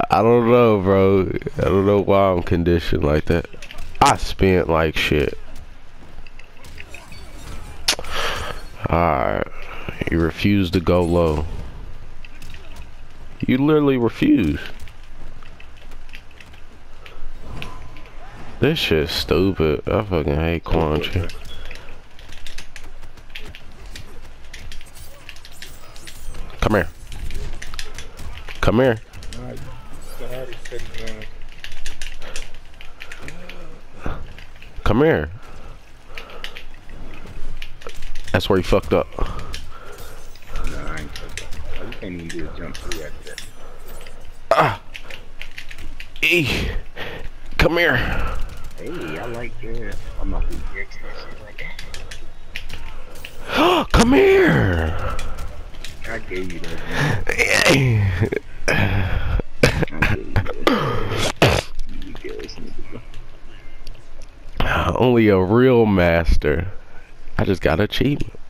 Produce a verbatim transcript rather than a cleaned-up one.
I don't know, bro. I don't know why I'm conditioned like that. I spent like shit. Alright. You refuse to go low. You literally refuse. This shit's stupid. I fucking hate Quandary. Come here. Come here. Come here. That's where he fucked up. Nah, I ain't fucked up. You can't even do a jump through after that. Ah. E. Come here. Hey, I like that. I'm not gonna get that shit like that. Come here. I gave you that. I gave you that. You guys need to go. Only a real master. I just got achievement.